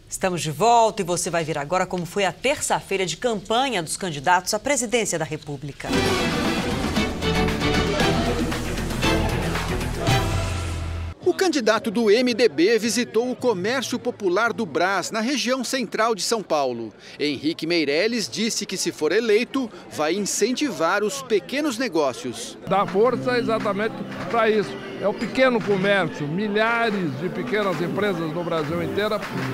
Estamos de volta e você vai ver agora como foi a terça-feira de campanha dos candidatos à presidência da República. O candidato do MDB visitou o Comércio Popular do Brás, na região central de São Paulo. Henrique Meirelles disse que, se for eleito, vai incentivar os pequenos negócios. Dá força exatamente para isso. É o pequeno comércio, milhares de pequenas empresas no Brasil inteiro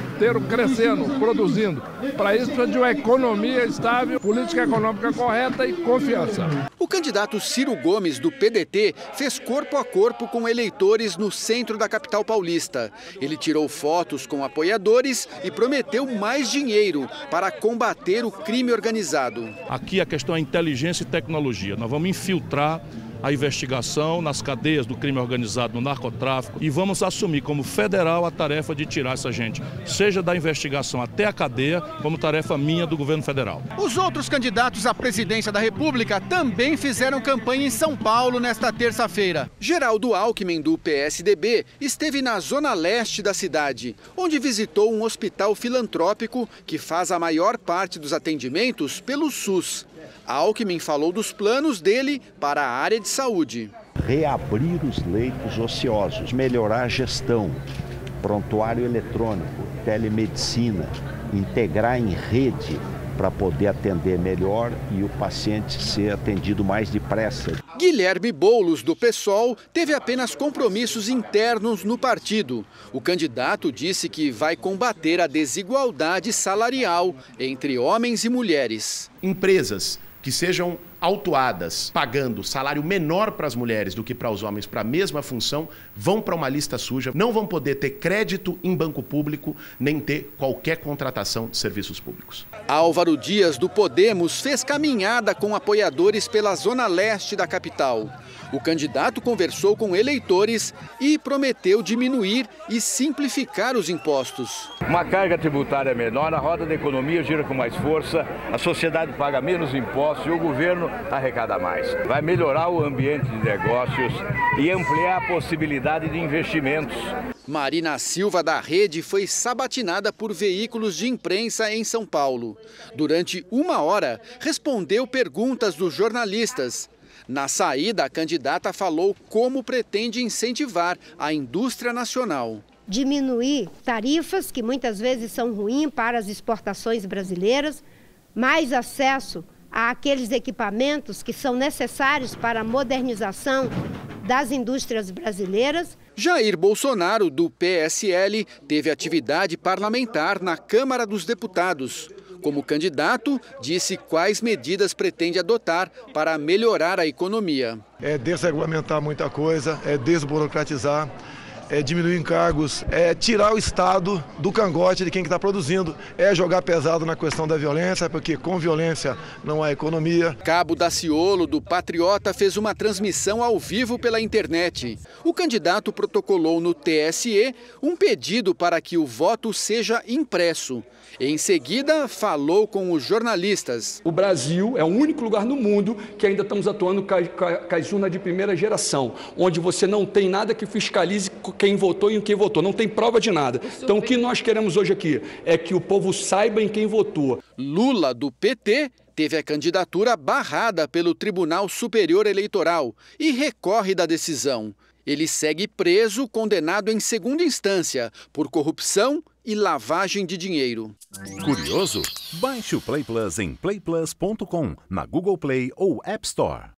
crescendo, produzindo. Para isso precisa de uma economia estável, política econômica correta e confiança. O candidato Ciro Gomes, do PDT, fez corpo a corpo com eleitores no centro da capital paulista. Ele tirou fotos com apoiadores e prometeu mais dinheiro para combater o crime organizado. Aqui a questão é inteligência e tecnologia. Nós vamos infiltrar a investigação nas cadeias do crime organizado, no narcotráfico, e vamos assumir como federal a tarefa de tirar essa gente, seja da investigação até a cadeia, como tarefa minha do governo federal. Os outros candidatos à presidência da República também fizeram campanha em São Paulo nesta terça-feira. Geraldo Alckmin, do PSDB, esteve na zona leste da cidade, onde visitou um hospital filantrópico que faz a maior parte dos atendimentos pelo SUS. Alckmin falou dos planos dele para a área de saúde. Reabrir os leitos ociosos, melhorar a gestão, prontuário eletrônico, telemedicina, integrar em rede para poder atender melhor e o paciente ser atendido mais depressa. Guilherme Boulos, do PSOL, teve apenas compromissos internos no partido. O candidato disse que vai combater a desigualdade salarial entre homens e mulheres. Empresas que sejam autuadas pagando salário menor para as mulheres do que para os homens para a mesma função, vão para uma lista suja, não vão poder ter crédito em banco público, nem ter qualquer contratação de serviços públicos. Álvaro Dias, do Podemos, fez caminhada com apoiadores pela zona leste da capital. O candidato conversou com eleitores e prometeu diminuir e simplificar os impostos. Uma carga tributária menor, a roda da economia gira com mais força, a sociedade paga menos impostos e o governo arrecada mais. Vai melhorar o ambiente de negócios e ampliar a possibilidade de investimentos. Marina Silva, da Rede, foi sabatinada por veículos de imprensa em São Paulo. Durante 1 hora, respondeu perguntas dos jornalistas. Na saída, a candidata falou como pretende incentivar a indústria nacional. Diminuir tarifas, que muitas vezes são ruins para as exportações brasileiras, mais acesso àqueles equipamentos que são necessários para a modernização das indústrias brasileiras. Jair Bolsonaro, do PSL, teve atividade parlamentar na Câmara dos Deputados. Como candidato, disse quais medidas pretende adotar para melhorar a economia. É desregulamentar muita coisa, é desburocratizar, é diminuir encargos, é tirar o Estado do cangote de quem está produzindo, é jogar pesado na questão da violência, porque com violência não há economia. Cabo Daciolo, do Patriota, fez uma transmissão ao vivo pela internet. O candidato protocolou no TSE um pedido para que o voto seja impresso. Em seguida, falou com os jornalistas. O Brasil é o único lugar no mundo que ainda estamos atuando com as urnas de primeira geração, onde você não tem nada que fiscalize quem votou e em quem votou, não tem prova de nada. Então o que nós queremos hoje aqui é que o povo saiba em quem votou. Lula, do PT, teve a candidatura barrada pelo Tribunal Superior Eleitoral e recorre da decisão. Ele segue preso, condenado em segunda instância por corrupção e lavagem de dinheiro. Curioso? Baixe o Play Plus em playplus.com, na Google Play ou App Store.